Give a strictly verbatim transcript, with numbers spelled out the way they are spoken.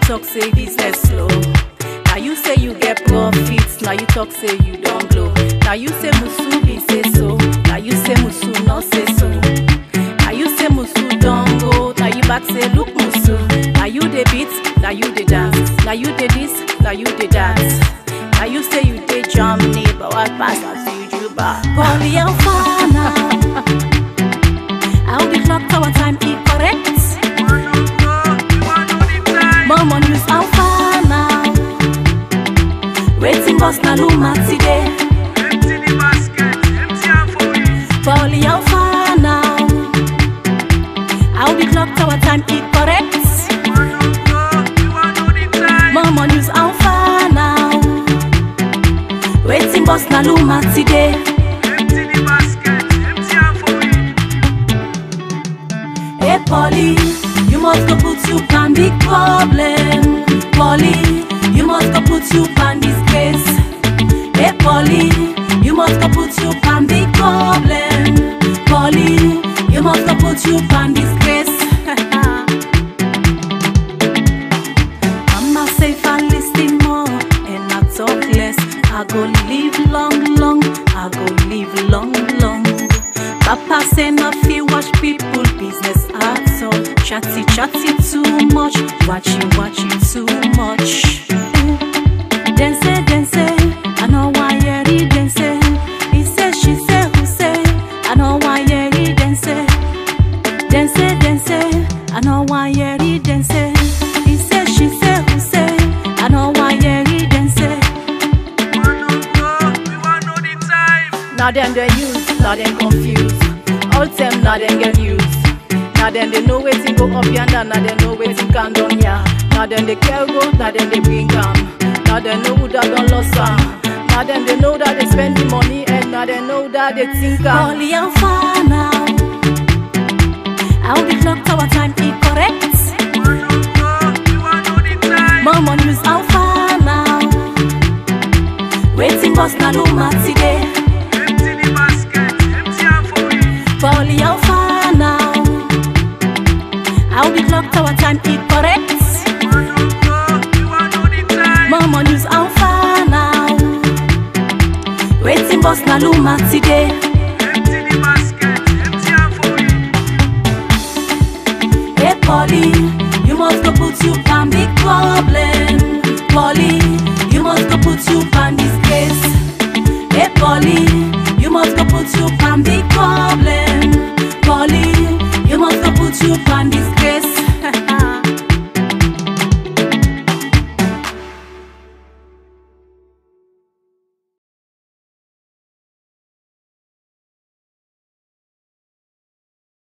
talk say business slow. Now you say you get profits, now you talk say you don't blow. Now you say Musu be say so, now you say Musu not say so. Now you say Musu don't go, now you back say look Musu. Now you the beat, now you the dance. Now you the this, now you the dance. Now you say you the Germany, but what pass I see you Juba. Polly Alpha now, I'll be clocked our time incorrect. Mama news Alpha now, waiting boss na luma today. Empty the basket, empty am for you. Polly Alpha now, I'll be clocked our time incorrect. Mama news Alpha now, waiting boss na luma today. Empty the basket, empty am for you. Hey Polly, you must go put you pan big problem. Polly, you must go put you pan this case. Hey Polly, you must go put you pan big problem. Polly, you must go put you pan this case. Mama say if I listen more and I talk less, I go live long, long, I go live long, long. Papa say not feel watch people business at all. Chatty, chatty too much, watching, watching too much. Then say, then say, I know why you then say. He say, she say, who say, I know why you then say. Then say, then say, I know why you then say. He say, she say, who say, I know why you then say. We want know, we want know the time. Now them they use, now them confused. All them now them get used. Now then they know where to go up yonder, now they know where to come down here. Now then they care go, now then they bring come. Now they know who that don't lost some. Now then they know that they spend the money, and now they know that they think I'm Polly Alpha now, I'll be clocked our time incorrect. We want know, we want know the time. Mama news Alpha now, waiting boss na luma today. Empty the basket, empty am for you. Polly Alpha now, I'll be clocked our time incorrect. We want know, we want know the time. Mama news Alpha now, waiting boss na luma today. Empty the basket, empty am for you. Hey Polly, you must go put you pan big problem. Polly, you must go put you